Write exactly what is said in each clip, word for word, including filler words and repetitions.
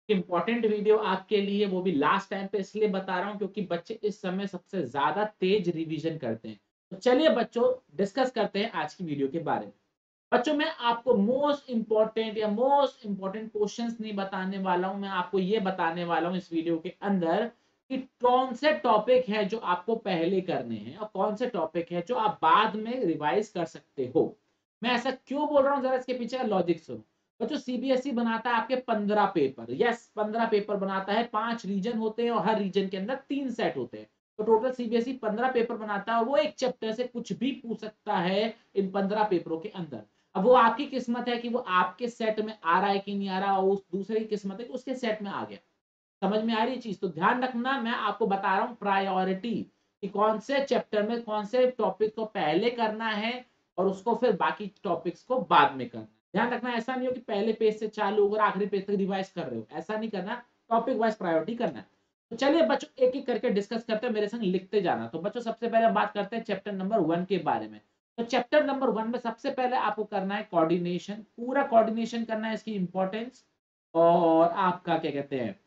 Important video आपके लिए, वो भी लास्ट टाइम पे इसलिए बता रहा हूँ क्योंकि बच्चे इस समय सबसे ज्यादा तेज रिवीजन करते हैं। तो चलिए बच्चों डिस्कस करते हैं आज की वीडियो के बारे में। बच्चों मैं आपको मोस्ट इंपॉर्टेंट या मोस्ट इंपॉर्टेंट क्वेश्चंस नहीं बताने वाला हूं, मैं आपको ये बताने वाला हूं इस वीडियो के अंदर कि कौन से टॉपिक है जो आपको पहले करने हैं और कौन से टॉपिक है जो आप बाद में रिवाइज कर सकते हो। मैं ऐसा क्यों बोल रहा हूं, जरा इसके पीछे का लॉजिक सुनो। बच्चों सीबीएसई बनाता है आपके पंद्रह पेपर, यस पंद्रह पेपर बनाता है, पांच रीजन होते हैं और हर रीजन के अंदर तीन सेट होते हैं। तो टोटल सीबीएसई पंद्रह पेपर बनाता है और वो एक चैप्टर से कुछ भी पूछ सकता है इन पंद्रह पेपरों के अंदर। अब वो आपकी किस्मत है कि वो आपके सेट में आ रहा है कि नहीं आ रहा, और उस दूसरे की किस्मत है कि उसके सेट में आ गया। समझ में आ रही है चीज? तो ध्यान रखना, मैं आपको बता रहा हूं प्रायोरिटी कि कौन से चैप्टर में कौन से टॉपिक को पहले करना है और उसको फिर बाकी टॉपिक्स को बाद में करना है। ध्यान रखना, ऐसा नहीं हो कि पहले पेज से चालू होकर आखिरी पेज तक रिवाइज कर रहे हो, ऐसा नहीं करना। टॉपिक वाइज प्रायोरिटी करना है। तो चलिए बच्चों एक एक करके डिस्कस करते हैं, मेरे संग लिखते जाना। तो बच्चों सबसे पहले बात करते हैं चैप्टर नंबर वन के बारे में। तो चैप्टर नंबर वन में सबसे पहले आपको करना है कोऑर्डिनेशन, पूरा कोऑर्डिनेशन करना है, इसकी इंपॉर्टेंस और आपका क्या कहते हैं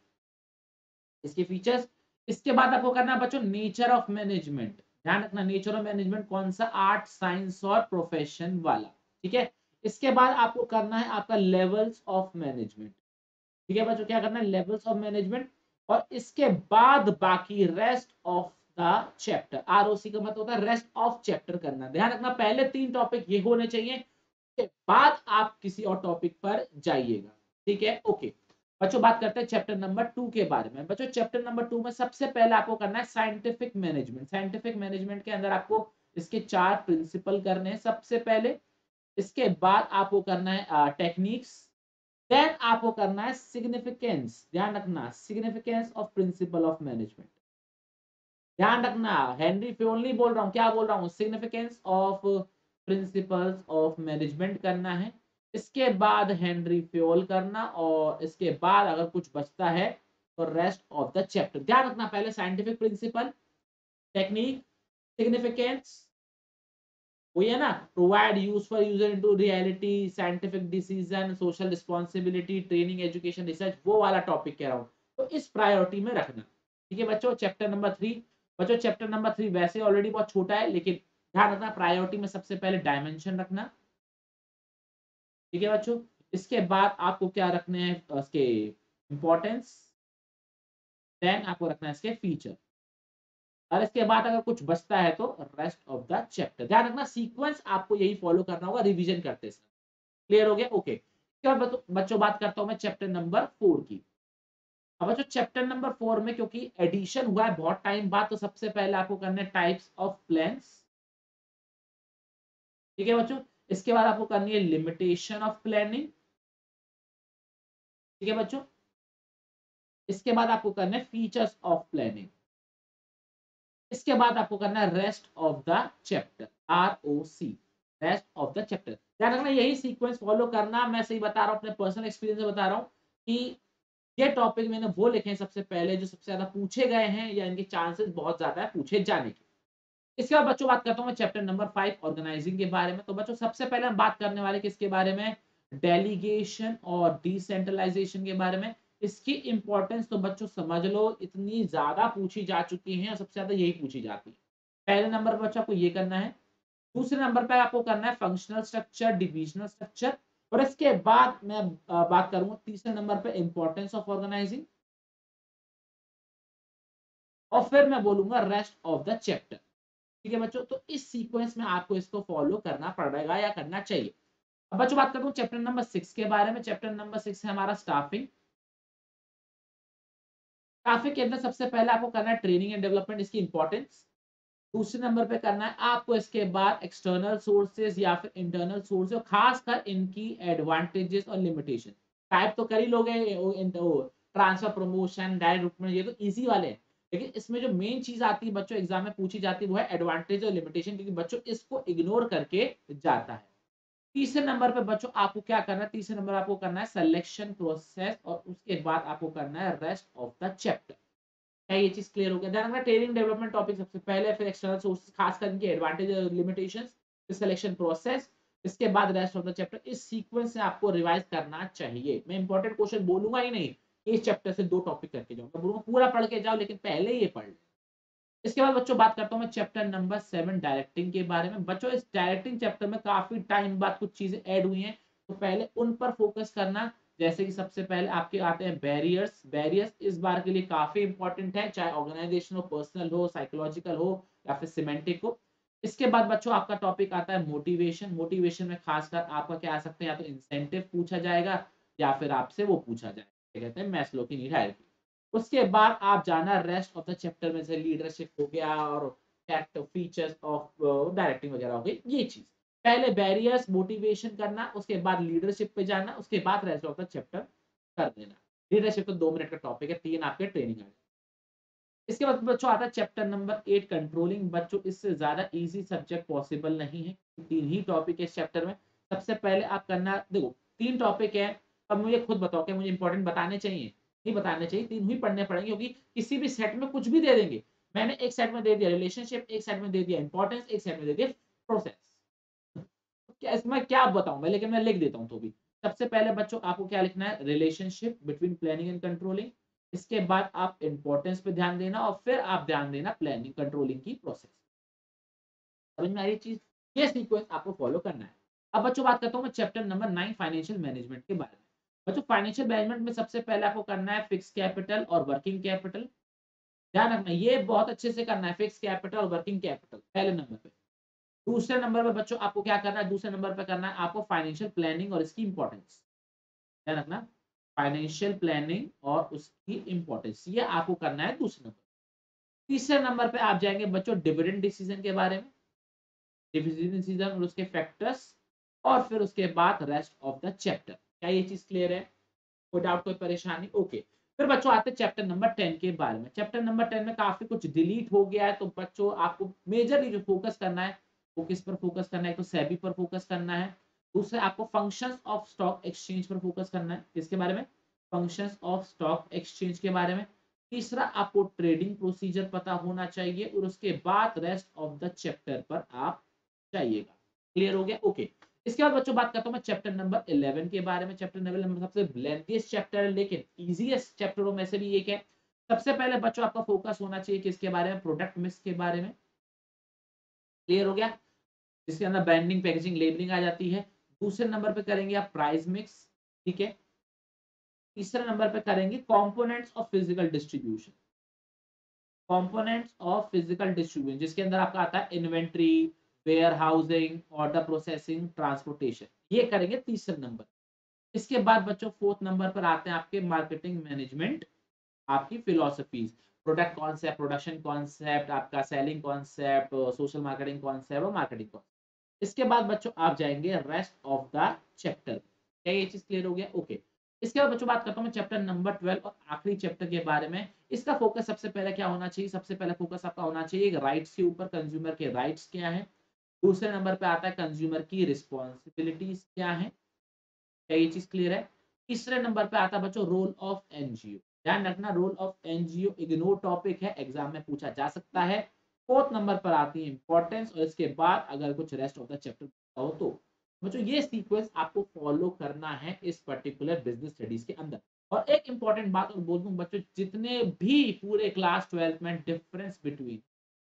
इसके फीचर्स। इसके बाद आपको करना है बच्चों नेचर ऑफ मैनेजमेंट। ध्यान रखना नेचर ऑफ मैनेजमेंट कौन सा, आर्ट साइंस और प्रोफेशन वाला। ठीक है। इसके बाद आपको करना है आपका लेवल्स ऑफ मैनेजमेंट। ठीक है बच्चों, क्या करना है लेवल्स ऑफ मैनेजमेंट। और इसके बाद बाकी rest of the chapter, ROC का मतलब होता है रेस्ट ऑफ चैप्टर करना। ध्यान रखना पहले तीन टॉपिक ये होने चाहिए, उसके बाद आप किसी और टॉपिक पर जाइएगा। ठीक है ओके। बच्चों बात करते हैं चैप्टर नंबर टू के बारे में। बच्चों चैप्टर नंबर टू में सबसे पहले आपको करना है साइंटिफिक मैनेजमेंट। साइंटिफिक मैनेजमेंट के अंदर आपको इसके चार प्रिंसिपल करने हैं सबसे पहले। इसके बाद आपको करना है टेक्निक्स। देन आपको करना है सिग्निफिकेंस। ध्यान रखना significance of principle of management. ध्यान रखना हेनरी फ्योल नहीं बोल रहा हूं, क्या बोल रहा हूं, significance of principles of management करना है। इसके बाद हेनरी फ्योल करना और इसके बाद अगर कुछ बचता है तो रेस्ट ऑफ द चैप्टर। ध्यान रखना पहले साइंटिफिक प्रिंसिपल, टेक्निक, सिग्निफिकेंस, वही है ना, provide use for user into reality, scientific decision, social responsibility, training, education, research, वो वाला टॉपिक कह रहा हूं। तो इस प्रायोरिटी में रखना। ठीक है बच्चों चैप्टर नंबर थ्री। बच्चों चैप्टर नंबर थ्री वैसे ऑलरेडी बहुत छोटा है, लेकिन ध्यान रखना प्रायोरिटी में सबसे पहले डायमेंशन रखना। ठीक है बच्चों। इसके बाद आपको क्या रखने हैं उसके इंपॉर्टेंस, देन आपको रखना है इसके फीचर, और इसके बाद अगर कुछ बचता है तो रेस्ट ऑफ द चैप्टर। ध्यान रखना सीक्वेंस आपको यही फॉलो करना होगा रिवीजन करते समय। क्लियर हो गया ओके। क्या बच्चों बात करता हूं मैं चैप्टर नंबर फोर की। अब बच्चों चैप्टर नंबर फोर में क्योंकि एडिशन हुआ है बहुत टाइम बाद, तो सबसे पहले आपको करना है टाइप्स ऑफ प्लान्स। ठीक है बच्चों। इसके बाद आपको करनी है लिमिटेशन ऑफ प्लानिंग। ठीक है बच्चों। इसके बाद आपको करना है फीचर्स ऑफ प्लानिंग। इसके बाद आपको करना है rest of the chapter, R O C, rest of the chapter. ध्यान रखना यही सीक्वेंस फॉलो करना। मैं सही बता रहा हूं, अपने पर्सनल एक्सपीरियंस से बता रहा हूं कि ये टॉपिक मैंने वो लिखे हैं सबसे पहले जो सबसे ज्यादा पूछे गए हैं या इनके चांसेस बहुत ज्यादा है पूछे जाने के। इसके बाद बच्चों बात करता हूं मैं चैप्टर नंबर फाइव ऑर्गेनाइजिंग के बारे में। तो बच्चों सबसे पहले हम बात करने वाले किसके बारे में, डेलीगेशन और डिसेंट्रलाइजेशन के बारे में। इसकी इंपॉर्टेंस तो बच्चों समझ लो इतनी ज्यादा पूछी जा चुकी है और सबसे ज्यादा यही पूछी जाती है। पहले नंबर पर बच्चों आपको ये करना है। दूसरे नंबर पर आपको करना है फंक्शनल स्ट्रक्चर, डिविजनल स्ट्रक्चर। और इसके बाद मैं बात करूंगा तीसरे नंबर पर इंपॉर्टेंस ऑफ ऑर्गेनाइजिंग, और फिर मैं बोलूंगा रेस्ट ऑफ द चैप्टर। ठीक है बच्चों, तो इस सीक्वेंस में आपको इसको फॉलो करना पड़ेगा या करना चाहिए। अब बच्चों बात करता हूँ चैप्टर नंबर सिक्स के बारे में। चैप्टर नंबर सिक्स है हमारा स्टाफिंग। स्टाफिंग के अंदर सबसे पहले आपको करना है ट्रेनिंग एंड डेवलपमेंट, इसकी इंपॉर्टेंस। दूसरे नंबर पे करना है आपको इसके बाद एक्सटर्नल सोर्सेज या फिर इंटरनल सोर्सेज, खासकर इनकी एडवांटेजेस और लिमिटेशन। टाइप तो कर ही लोगे, ट्रांसफर, प्रमोशन, डायरेक्ट रिक्रूटमेंट, ये तो इजी वाले हैं। लेकिन इसमें जो मेन चीज आती है बच्चों एग्जाम में पूछी जाती है वो है एडवांटेज और लिमिटेशन, क्योंकि बच्चों इसको इग्नोर करके जाता है। तीसरे नंबर पे बच्चों आपको क्या करना है, तीसरे नंबर आपको करना है सिलेक्शन प्रोसेस, और उसके बाद आपको करना है रेस्ट ऑफ द चैप्टर। क्या ये चीज क्लियर हो गया? ध्यान रखना ट्रेनिंग डेवलपमेंट टॉपिक सबसे पहले, फिर एक्सटर्नल सोर्सेस खास करके एडवांटेज और लिमिटेशंस, फिर सिलेक्शन प्रोसेस, इसके बाद रेस्ट ऑफ द चैप्टर। इस सीक्वेंस से आपको रिवाइज करना चाहिए। मैं इंपॉर्टेंट क्वेश्चन बोलूंगा ही नहीं, इस चैप्टर से दो टॉपिक करके जाओ, मैं बोलूंगा पूरा पढ़ के जाओ लेकिन पहले ये पढ़ लो। इसके बाद बच्चों बात करता हूँ मैं चैप्टर नंबर सेवन डायरेक्टिंग के बारे में। बच्चों इस डायरेक्टिंग चैप्टर में काफी टाइम बाद कुछ चीजें ऐड हुई हैं, तो पहले उन पर फोकस करना। जैसे कि सबसे पहले आपके आते हैं बैरियर्स। बैरियर्स इस बार के लिए काफी इंपॉर्टेंट है, चाहे ऑर्गेनाइजेशन हो, पर्सनल हो, साइकोलॉजिकल हो या फिर सिमेंटिक हो। इसके बाद बच्चों आपका टॉपिक आता है मोटिवेशन। मोटिवेशन में खासकर आपका क्या आ सकते हैं, या तो इंसेंटिव पूछा जाएगा या फिर आपसे वो पूछा जाएगा, क्या कहते हैं, मैस्लो की नीड हायरार्की। उसके बाद आप जाना रेस्ट ऑफ द चैप्टर में, से लीडरशिप हो गया और फैक्ट फीचर्स ऑफ डायरेक्टिंग वगैरह हो गई, ये चीज। पहले बैरियर्स मोटिवेशन करना, उसके बाद लीडरशिप पे जाना, उसके बाद रेस्ट ऑफ द चैप्टर कर देना। लीडरशिप तो दो मिनट का टॉपिक है, तीन आपके ट्रेनिंग है। इसके बाद बच्चों आता है चैप्टर नंबर एट कंट्रोलिंग। बच्चों इससे ज्यादा इजी सब्जेक्ट पॉसिबल नहीं है, तीन ही टॉपिक है इस चैप्टर में। सबसे पहले आप करना, देखो तीन टॉपिक है, अब मुझे खुद बताओ कि मुझे इंपॉर्टेंट बताने चाहिए, नहीं बताने चाहिए, तीन ही पढ़ने पड़ेंगे क्योंकि किसी भी सेट में कुछ भी दे देंगे। मैंने एक सेट में दे दिया रिलेशनशिप, एक सेट में दे दिया इंपॉर्टेंस, एक सेट में दे दिया प्रोसेस। क्या इसमें क्या बताऊं मैं, लेकिन मैं लिख देता हूं तो भी। सबसे पहले बच्चों आपको क्या लिखना है, relationship between planning and controlling. इसके बाद आप इंपॉर्टेंस पे ध्यान देना और फिर आप ध्यान देना प्लानिंग कंट्रोलिंग की प्रोसेस। समझ में आ रही चीज, ये सीक्वेंस आपको फॉलो करना है। अब बच्चों बात करता हूं मैं chapter number nine financial management के बारे में। बच्चों फाइनेंशियल मैनेजमेंट में सबसे पहले आपको करना है फिक्स कैपिटल और वर्किंग कैपिटल। ध्यान रखना ये बहुत अच्छे से करना है, फिक्स कैपिटल और वर्किंग कैपिटल पहले नंबर पे। दूसरे नंबर पे बच्चों आपको क्या करना है, दूसरे नंबर पे करना है आपको फाइनेंशियल प्लानिंग और इसकी इंपॉर्टेंस। ध्यान रखना, फाइनेंशियल प्लानिंग और उसकी इंपॉर्टेंस, ये आपको करना है दूसरे नंबर। तीसरे नंबर पे आप जाएंगे बच्चों डिविडेंड डिसीजन के बारे में, डिविडेंड डिसीजन और उसके फैक्टर्स, और फिर उसके बाद रेस्ट ऑफ द चैप्टर। क्या ये चीज क्लियर है, कोई डाउट कोई परेशानी, ओके। फिर बच्चों आते हैं चैप्टर नंबर टेन के बारे में। चैप्टर नंबर टेन में काफी कुछ डिलीट हो गया है, तो बच्चों आपको मेजरली जो फोकस करना है वो किस पर फोकस करना है, तो सेबी पर फोकस करना है। दूसरा आपको फंक्शंस ऑफ स्टॉक एक्सचेंज पर फोकस करना है, किसके बारे में, फंक्शंस ऑफ स्टॉक एक्सचेंज के बारे में। तीसरा आपको ट्रेडिंग प्रोसीजर पता होना चाहिए, और उसके बाद रेस्ट ऑफ द चैप्टर पर आप जाइएगा। क्लियर हो गया, ओके। इसके बाद बच्चों बात करता हूं मैं चैप्टर नंबर इलेवन के बारे में। चैप्टर नंबर इलेवन सबसे लेंथीएस्ट चैप्टर है लेकिन इजीएस्ट चैप्टरों में से भी एक है। सबसे पहले बच्चों आपका फोकस होना चाहिए किसके बारे में, प्रोडक्ट मिक्स के बारे में। क्लियर हो गया, जिसके अंदर ब्रांडिंग, पैकेजिंग, लेबलिंग आ जाती है। दूसरे नंबर पे करेंगे आप प्राइस मिक्स, ठीक है। तीसरे नंबर पे करेंगे components of physical distribution, components of physical distribution जिसके अंदर आपका आता है inventory, warehousing, order processing, transportation, ये करेंगे तीसरे नंबर। इसके बाद बच्चों फोर्थ नंबर पर आते हैं आपके मार्केटिंग मैनेजमेंट, आपकी philosophies, product concept, production concept, आपका selling concept, social marketing concept और मार्केटिंग कॉन्सेप्ट। इसके बाद बच्चों आप जाएंगे रेस्ट ऑफ द चैप्टर। क्या ये चीज क्लियर हो गया, ओके। इसके बाद बच्चों बात करता हूं मैं चैप्टर नंबर ट्वेल्व और आखिरी चैप्टर के बारे में। इसका फोकस सबसे पहले क्या होना चाहिए, सबसे पहले फोकस आपका होना चाहिए राइट्स के ऊपर, कंज्यूमर के राइट्स क्या है। दूसरे नंबर पे आता है कंज्यूमर की रिस्पॉन्सिबिलिटीज क्या है, क्या ये चीज क्लियर है। तीसरे नंबर पे आता है बच्चों रोल ऑफ एनजीओ। ध्यान रखना role of NGO ignore topic है, एग्जाम में पूछा जा सकता है। फोर्थ नंबर पर आती है इंपॉर्टेंस, और इसके बाद अगर कुछ रेस्ट ऑफ द चैप्टर हो तो बच्चों ये सीक्वेंस आपको फॉलो करना है इस पर्टिकुलर बिजनेस स्टडीज के अंदर। और एक इंपॉर्टेंट बात और बोल दूं बच्चों, जितने भी पूरे क्लास ट्वेल्थ में डिफरेंस बिटवीन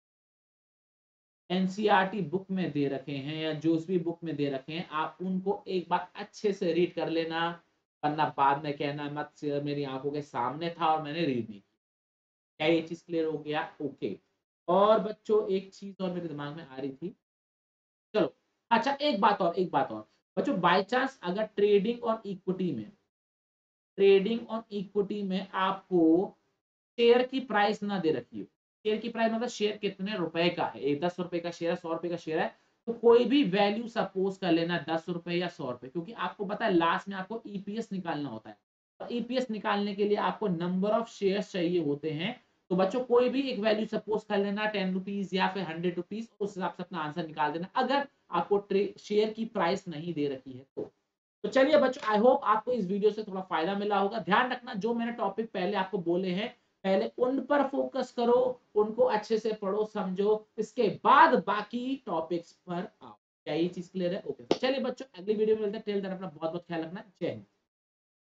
एनसीईआरटी बुक में दे रखे हैं या जो भी बुक में दे रखे हैं, आप उनको एक बार अच्छे से रीड कर लेना, वरना बाद में कहना मत सर मेरी आंखों के सामने था और मैंने रीड नहीं किया। क्या ये चीज क्लियर हो गया, ओके। और बच्चों एक चीज और मेरे दिमाग में आ रही थी, चलो अच्छा एक बात और, एक बात और बच्चों, बाय चांस अगर ट्रेडिंग और इक्विटी में, ट्रेडिंग और इक्विटी में आपको शेयर की प्राइस ना दे रखी हो, शेयर की प्राइस मतलब शेयर कितने रुपए का है, एक दस रुपए का शेयर है, सौ रुपए का शेयर है, तो कोई भी वैल्यू सपोज कर लेना दस रुपए या सौ रुपए, क्योंकि आपको पता है लास्ट में आपको ईपीएस निकालना होता है, और ईपीएस निकालने के लिए आपको नंबर ऑफ शेयर्स चाहिए होते हैं। तो बच्चों कोई भी एक वैल्यू सपोज कर लेना टेन रुपीज या फिर हंड्रेड रुपीज, उस हिसाब से अपना आंसर निकाल देना अगर आपको शेयर की प्राइस नहीं दे रखी है तो। तो चलिए बच्चों, आई होप आपको इस वीडियो से थोड़ा फायदा मिला होगा। ध्यान रखना जो मैंने टॉपिक पहले आपको बोले हैं, पहले उन पर फोकस करो, उनको अच्छे से पढ़ो समझो, इसके बाद बाकी टॉपिक्स पर आओ। क्या ये चीज क्लियर है, ओके। चलिए बच्चों अगली वीडियो में मिलते हैं, टिल देन अपना बहुत बहुत ख्याल रखना, जय हिंद।